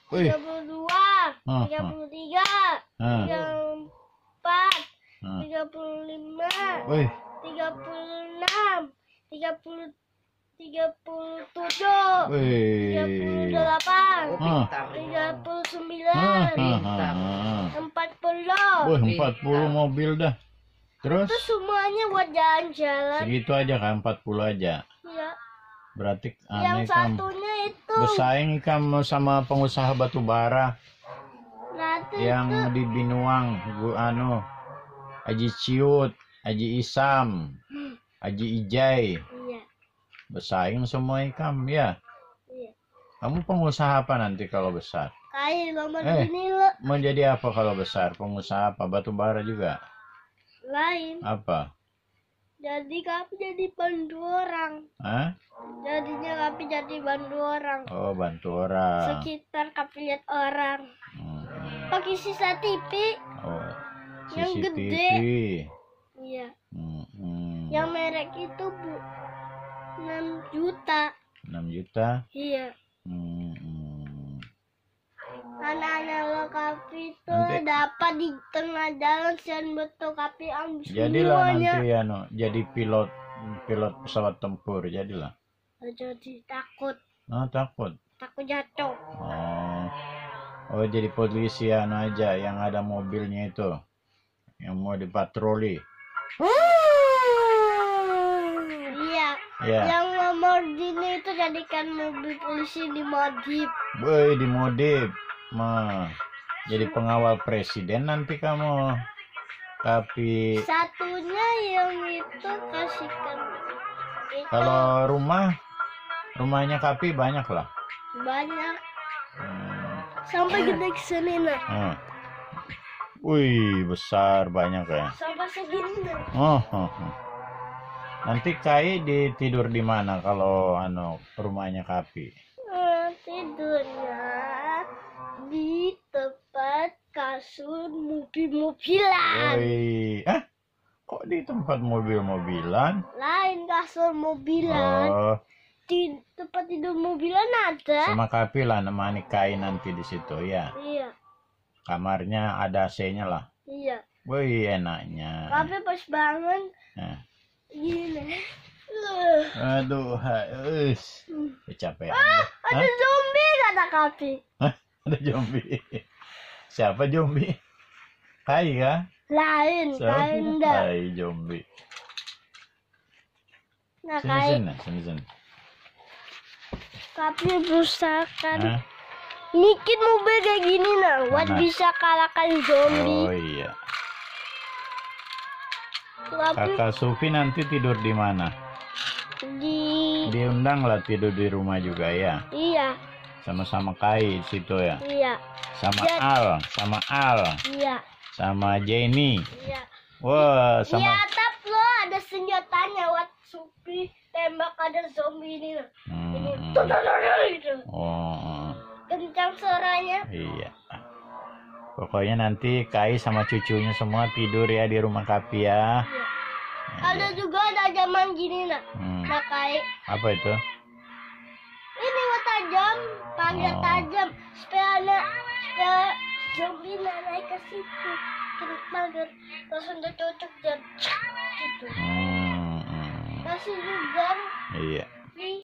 Wih. 32, 33, 34, 35, Wih. 36, 37, Wih. 38, 39, 40. Wih, 40 mobil dah. Terus? Itu semuanya buat jalan-jalan. Segitu aja kan, 40 aja. Iya. Berarti Yang satunya itu bersaing kamu sama pengusaha batu bara nanti yang itu di Binuang, Haji Ciut, Haji Isam, Haji Ijai. iya. Bersaing semua ikam ya. Iya. Kamu pengusaha apa nanti kalau besar? Kayak nomor gini lo. Mau jadi apa kalau besar? Pengusaha apa? Batu bara juga? Lain. Apa? Jadi kami jadi bantu orang. Hah? Jadinya kami jadi bantu orang. Oh, bantu orang. Sekitar kami lihat orang. Pakai sisa TV. Oh, Yang CCTV. gede. Iya. Yang merek itu 6 juta. 6 juta? Iya. Anak-anak lo kapi itu Nanti dapat di tengah jalan sian betul kapi ambil jadilah semuanya. nanti jadi pilot pesawat tempur, jadilah. Jadi takut Takut. jatuh. Oh, jadi polisi aja yang ada mobilnya itu yang mau dipatroli. Iya. Ya. Yang Lamborghini itu jadikan mobil polisi dimodif. Woi, dimodif. Jadi pengawal presiden nanti kamu. Tapi Satunya yang itu kasihkan. kalau rumahnya Kapi banyak lah. Banyak. Sampai gede kesini nah. Wih, besar banyak ya. Sampai segini nah. Nanti Kai tidur di mana kalau rumahnya Kapi? Tidurnya di tempat kasur mobil-mobilan. Woi, kok di tempat mobil-mobilan? Lain kasur mobilan. Oh, Di tempat tidur mobilan ada. sama Kapi lah nemani Kai nanti di situ ya. Iya. Kamarnya ada AC-nya lah. Iya. Wih, enaknya. Tapi pas bangun gini. Aduh, kecapean. Ada zombie kata Kapi. Ada zombie. Siapa zombie? Kai kah? Lain, lain dah. Kai zombie. Nah, kayak Sini. Kapi berusahakan bikin mobil kayak gini nah, buat bisa kalahkan zombie. Oh iya. Kapi Kakak Sufi nanti tidur di mana? Diundang lah tidur di rumah juga ya. Iya. Sama-sama Kai di situ ya. Iya. Sama Al. Iya. Sama Jenny. Iya. Wah, Di atap lo ada senjatanya buat Sufi tembak ada zombie ini. Ini gitu. Oh. Kencang suaranya. Iya. Pokoknya nanti Kai sama cucunya semua tidur ya di rumah Kapi ya. Iya. Ada juga ada zaman gini nak. Nah kayak apa itu? ini buat tajam, panjang tajam, supaya zombie naik ke situ, klik pagar, langsung cocok dan gitu. Kasih juga. Iya.